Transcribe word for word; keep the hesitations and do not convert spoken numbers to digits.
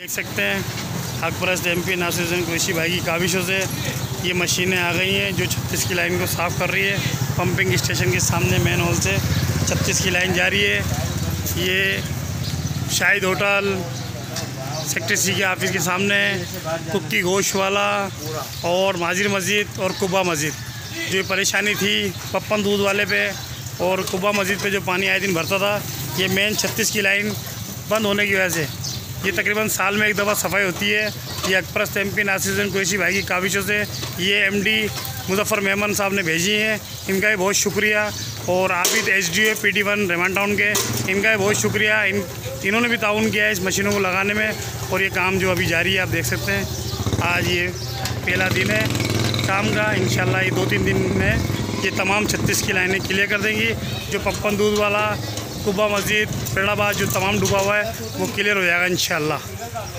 देख सकते हैं हकपरस्त एमपी नासिरुद्दीन कुरैशी भाई की काविशों से ये मशीनें आ गई हैं जो छत्तीस की लाइन को साफ़ कर रही है। पंपिंग स्टेशन के सामने मेन हॉल से छत्तीस की लाइन जा रही है। ये शाहिद होटल सेक्टर सी के ऑफिस के सामने कुक्की गोश्त वाला और माजिर मस्जिद और कुबा मस्जिद जो परेशानी थी पप्पन दूध वाले पे और कुबा मस्जिद पे जो पानी आए दिन भरता था, ये मेन छत्तीस की लाइन बंद होने की वजह से ये तकरीबन साल में एक दफ़ा सफाई होती है। ये हकपरस्त एमपी नासिरुद्दीन कुरैशी भाई की काविशों से ये एमडी मुजफ्फर मेमन साहब ने भेजी हैं, इनका भी बहुत शुक्रिया। और Abid H D A P D one Rehman town के, इनका भी बहुत शुक्रिया। इन इन्होंने भी ताउन किया है इस मशीनों को लगाने में और ये काम जो अभी जारी है आप देख सकते हैं। आज ये पहला दिन है काम का, इंशाल्लाह ये दो तीन दिन में ये तमाम छत्तीस की लाइनें क्लियर कर देंगी। जो पप्पन दूध वाला कुबा मस्जिद पेड़ाबाद जो तमाम डूबा हुआ है वो क्लियर हो जाएगा इंशाल्लाह।